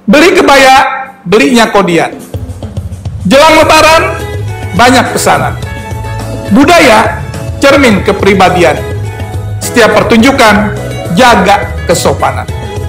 Beli kebaya, belinya kodian. Jelang lebaran, banyak pesanan. Budaya, cermin kepribadian. Setiap pertunjukan, jaga kesopanan.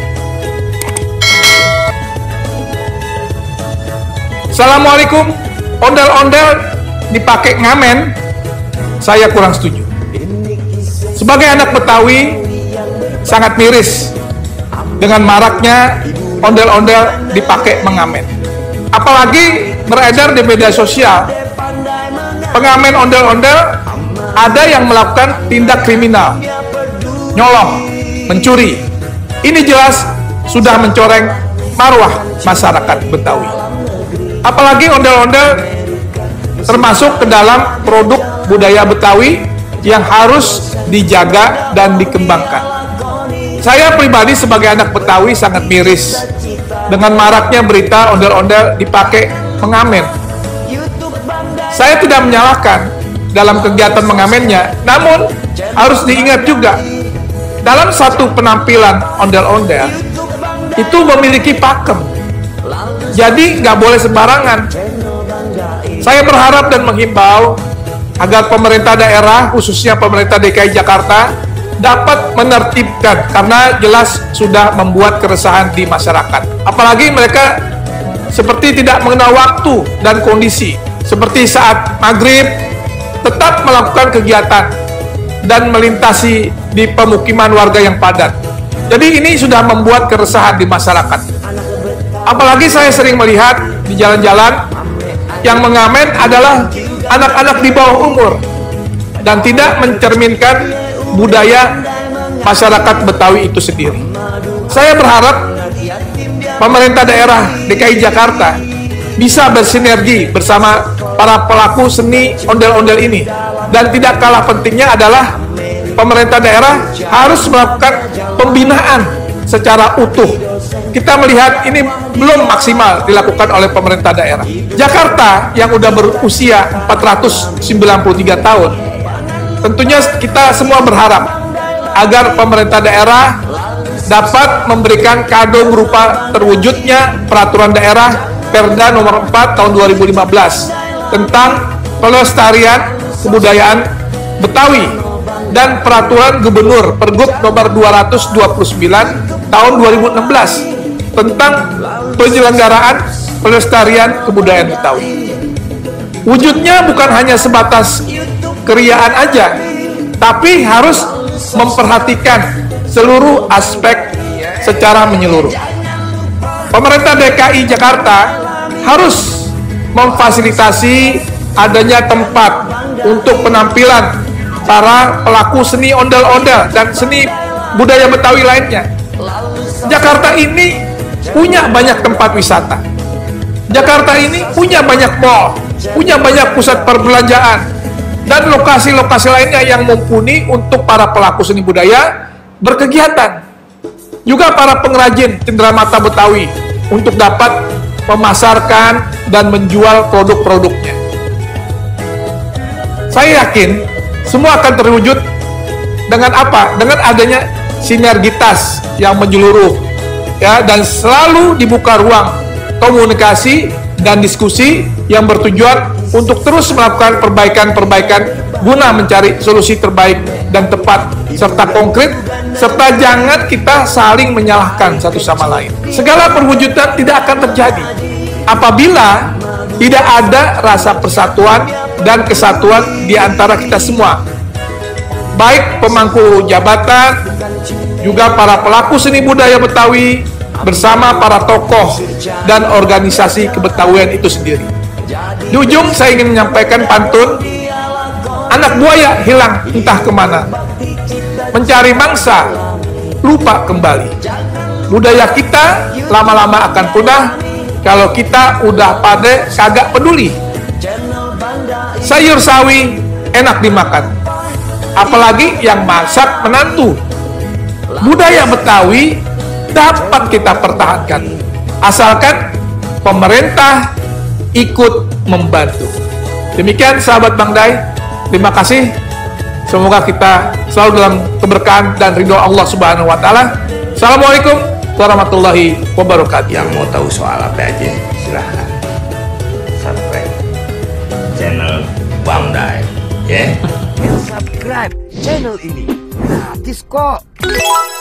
Assalamualaikum, ondel-ondel dipakai ngamen, saya kurang setuju. Sebagai anak Betawi, sangat miris dengan maraknya ondel-ondel dipakai mengamen. Apalagi beredar di media sosial, pengamen ondel-ondel ada yang melakukan tindak kriminal, nyolong, mencuri. Ini jelas sudah mencoreng marwah masyarakat Betawi. Apalagi ondel-ondel termasuk ke dalam produk budaya Betawi yang harus dijaga dan dikembangkan. Saya pribadi sebagai anak Betawi sangat miris dengan maraknya berita ondel-ondel dipakai mengamen. Saya tidak menyalahkan dalam kegiatan mengamennya, namun harus diingat juga dalam satu penampilan ondel-ondel itu memiliki pakem. Jadi nggak boleh sembarangan. Saya berharap dan menghimbau agar pemerintah daerah, khususnya pemerintah DKI Jakarta, dapat menertibkan, karena jelas sudah membuat keresahan di masyarakat. Apalagi mereka seperti tidak mengenal waktu dan kondisi, seperti saat maghrib tetap melakukan kegiatan dan melintasi di pemukiman warga yang padat. Jadi ini sudah membuat keresahan di masyarakat. Apalagi saya sering melihat di jalan-jalan yang mengamen adalah anak-anak di bawah umur dan tidak mencerminkan budaya masyarakat Betawi itu sendiri. Saya berharap pemerintah daerah DKI Jakarta bisa bersinergi bersama para pelaku seni ondel-ondel ini, dan tidak kalah pentingnya adalah pemerintah daerah harus melakukan pembinaan secara utuh. Kita melihat ini belum maksimal dilakukan oleh pemerintah daerah. Jakarta yang udah berusia 493 tahun, tentunya kita semua berharap agar pemerintah daerah dapat memberikan kado berupa terwujudnya peraturan daerah Perda nomor 4 tahun 2015 tentang pelestarian kebudayaan Betawi dan peraturan gubernur Pergub nomor 229 tahun 2016 tentang penyelenggaraan pelestarian kebudayaan Betawi. Wujudnya bukan hanya sebatas keriaan aja, tapi harus memperhatikan seluruh aspek secara menyeluruh. Pemerintah DKI Jakarta harus memfasilitasi adanya tempat untuk penampilan para pelaku seni ondel-ondel dan seni budaya Betawi lainnya. Jakarta ini punya banyak tempat wisata. Jakarta ini punya banyak mall, punya banyak pusat perbelanjaan, dan lokasi-lokasi lainnya yang mumpuni untuk para pelaku seni budaya berkegiatan. Juga para pengrajin cenderamata Betawi untuk dapat memasarkan dan menjual produk-produknya. Saya yakin semua akan terwujud dengan apa? Dengan adanya sinergitas yang menyeluruh, ya, dan selalu dibuka ruang komunikasi dan diskusi yang bertujuan untuk terus melakukan perbaikan-perbaikan guna mencari solusi terbaik dan tepat serta konkret, serta jangan kita saling menyalahkan satu sama lain. Segala perwujudan tidak akan terjadi apabila tidak ada rasa persatuan dan kesatuan di antara kita semua, baik pemangku jabatan, juga para pelaku seni budaya Betawi, bersama para tokoh dan organisasi kebetawian itu sendiri. Di ujung saya ingin menyampaikan pantun, anak buaya hilang entah kemana, mencari mangsa lupa kembali. Budaya kita lama-lama akan punah kalau kita udah pada kagak peduli. Sayur sawi enak dimakan, apalagi yang masak menantu. Budaya Betawi dapat kita pertahankan asalkan pemerintah ikut membantu. Demikian sahabat Bang Dai, terima kasih. Semoga kita selalu dalam keberkahan dan ridho Allah Subhanahu wa taala. Assalamualaikum warahmatullahi wabarakatuh. Yang mau tahu soal apa aja, silahkan subscribe channel Bang Dai, ya. Subscribe channel ini gratis kok.